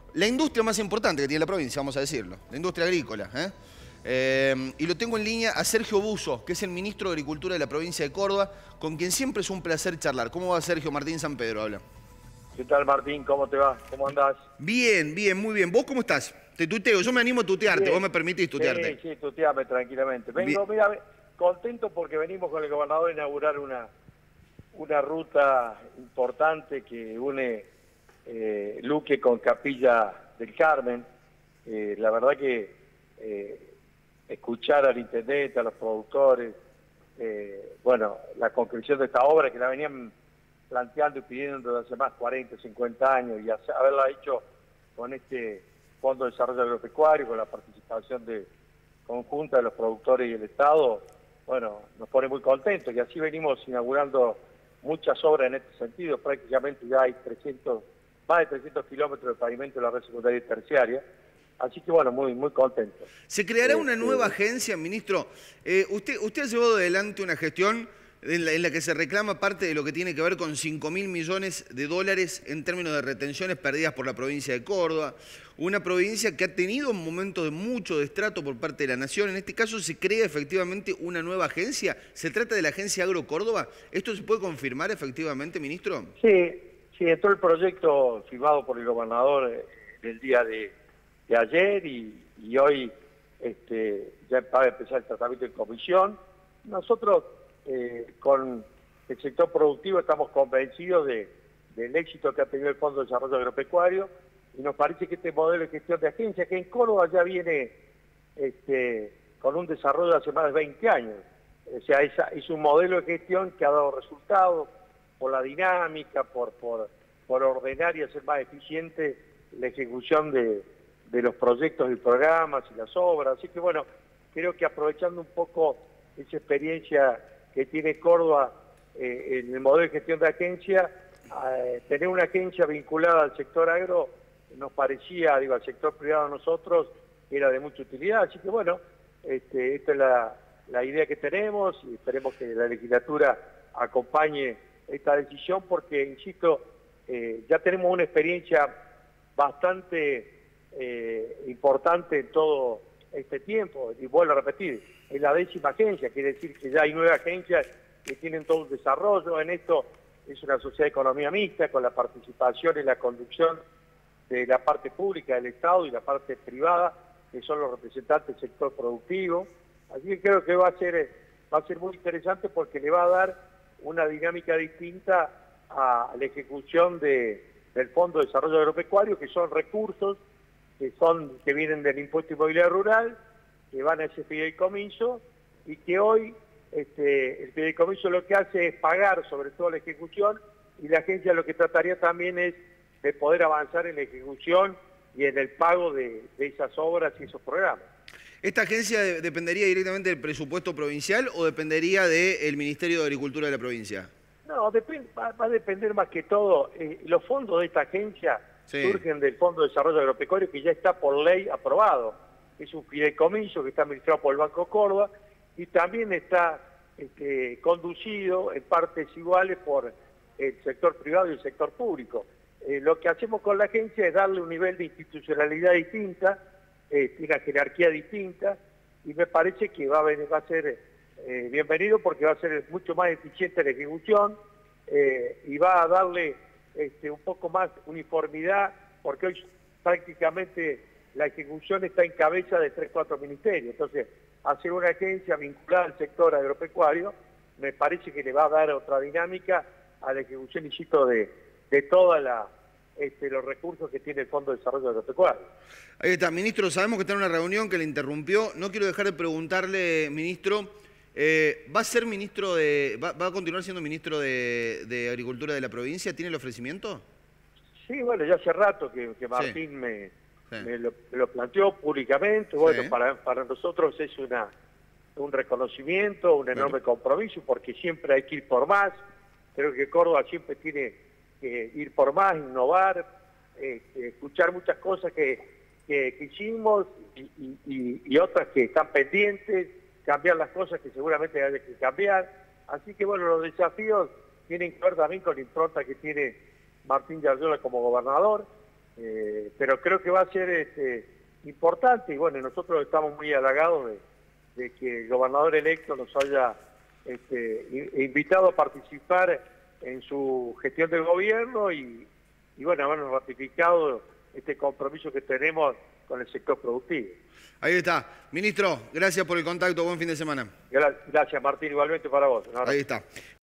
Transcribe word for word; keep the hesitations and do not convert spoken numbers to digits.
la industria más importante que tiene la provincia, vamos a decirlo, la industria agrícola. ¿eh? Eh, y lo tengo en línea a Sergio Busso, que es el ministro de Agricultura de la provincia de Córdoba, con quien siempre es un placer charlar. ¿Cómo va Sergio? Martín San Pedro habla. ¿Qué tal, Martín? ¿Cómo te va? ¿Cómo andás? Bien, bien, muy bien. ¿Vos cómo estás? Te tuteo, yo me animo a tutearte, Bien. vos me permitís tutearte. Sí, sí, tuteame tranquilamente. Vengo, Bien. mira, contento porque venimos con el gobernador a inaugurar una, una ruta importante que une eh, Luque con Capilla del Carmen. Eh, la verdad que eh, escuchar al intendente, a los productores, eh, bueno, la concreción de esta obra que la venían planteando y pidiendo desde hace más cuarenta, cincuenta años, y haberla hecho con este Fondo de Desarrollo Agropecuario, con la participación de conjunta de los productores y el Estado, bueno, nos pone muy contentos, y así venimos inaugurando muchas obras en este sentido. Prácticamente ya hay trescientos, más de trescientos kilómetros de pavimento de la red secundaria y terciaria, así que bueno, muy, muy contento. ¿Se creará una Este, nueva agencia, ministro? Eh, usted, usted ha llevado adelante una gestión en la, en la que se reclama parte de lo que tiene que ver con cinco mil millones de dólares en términos de retenciones perdidas por la provincia de Córdoba, una provincia que ha tenido un momento de mucho destrato por parte de la Nación. En este caso se crea efectivamente una nueva agencia. ¿Se trata de la Agencia Agro Córdoba? ¿Esto se puede confirmar efectivamente, ministro? Sí, sí, entró el proyecto firmado por el gobernador eh, el día de, de ayer y, y hoy este, ya va a empezar el tratamiento en comisión. Nosotros eh, con el sector productivo estamos convencidos de, del éxito que ha tenido el Fondo de Desarrollo Agropecuario, y nos parece que este modelo de gestión de agencia, que en Córdoba ya viene este, con un desarrollo de hace más de veinte años, o sea, es, es un modelo de gestión que ha dado resultados por la dinámica, por, por, por ordenar y hacer más eficiente la ejecución de, de los proyectos y programas y las obras. Así que bueno, creo que aprovechando un poco esa experiencia que tiene Córdoba eh, en el modelo de gestión de agencia, eh, tener una agencia vinculada al sector agro nos parecía, digo, al sector privado a nosotros, era de mucha utilidad. Así que bueno, este, esta es la, la idea que tenemos, y esperemos que la legislatura acompañe esta decisión, porque, insisto, eh, ya tenemos una experiencia bastante eh, importante en todo este tiempo, y vuelvo a repetir, es la décima agencia, quiere decir que ya hay nueve agencias que tienen todo un desarrollo. En esto es una sociedad de economía mixta, con la participación y la conducción de la parte pública del Estado y la parte privada, que son los representantes del sector productivo. Así que creo que va a ser, va a ser muy interesante, porque le va a dar una dinámica distinta a la ejecución de, del Fondo de Desarrollo Agropecuario, que son recursos que, son, que vienen del impuesto inmobiliario rural, que van a ese fideicomiso, y que hoy este, el fideicomiso lo que hace es pagar sobre todo la ejecución, y la agencia lo que trataría también es de poder avanzar en la ejecución y en el pago de, de esas obras y esos programas. ¿Esta agencia dependería directamente del presupuesto provincial o dependería del Ministerio de Agricultura de la provincia? No, depende, va, va a depender más que todo. Eh, los fondos de esta agencia sí. surgen del Fondo de Desarrollo Agropecuario, que ya está por ley aprobado. Es un fideicomiso que está administrado por el Banco Córdoba, y también está este, conducido en partes iguales por el sector privado y el sector público. Eh, lo que hacemos con la agencia es darle un nivel de institucionalidad distinta, eh, una jerarquía distinta, y me parece que va a, venir, va a ser eh, bienvenido, porque va a ser mucho más eficiente la ejecución eh, y va a darle este, un poco más uniformidad, porque hoy prácticamente la ejecución está en cabeza de tres, cuatro ministerios. Entonces, hacer una agencia vinculada al sector agropecuario me parece que le va a dar otra dinámica a la ejecución, insisto, de, de todos este, los recursos que tiene el Fondo de Desarrollo Agropecuario. Ahí está, ministro, sabemos que está en una reunión que le interrumpió. No quiero dejar de preguntarle, ministro, eh, ¿va a ser ministro de, va, va a continuar siendo ministro de, de Agricultura de la provincia? ¿Tiene el ofrecimiento? Sí, bueno, ya hace rato que, que Martín sí. me, sí. me, lo, me lo planteó públicamente. Bueno, sí. para, para nosotros es una, un reconocimiento, un enorme bueno. compromiso, porque siempre hay que ir por más. Creo que Córdoba siempre tiene que ir por más, innovar, eh, escuchar muchas cosas que, que, que hicimos y, y, y otras que están pendientes, cambiar las cosas que seguramente hay que cambiar. Así que bueno, los desafíos tienen que ver también con la impronta que tiene Martín Yarlora como gobernador. Eh, pero creo que va a ser este, importante y bueno, nosotros estamos muy halagados de, de que el gobernador electo nos haya este, invitado a participar en su gestión del gobierno y, y bueno, habernos ratificado este compromiso que tenemos con el sector productivo. Ahí está. Ministro, gracias por el contacto, buen fin de semana. Gracias Martín, igualmente para vos. Ahí está.